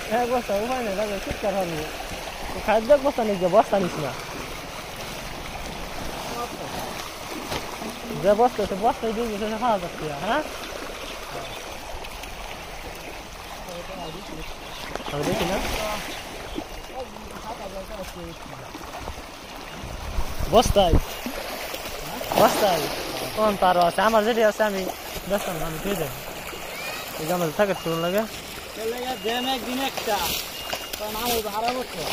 এক বস্তা উপায় নেই তাহলে চিৎকার হবে খাদ্য এক বস্তা নিস বস্তা নিস না যে বস্তা সে বস্তায় দিয়ে সে খাওয়া যাচ্ছে হ্যাঁ দেখি না বস্তায় বস্তায় কোন তারও আছে আমার যেটি আছে আমি ব্যস্ত না আমি দিয়ে দেব এই যে আমাদের থাকে শুরু লাগে একদিন একটা কারণ আমার হারা বছর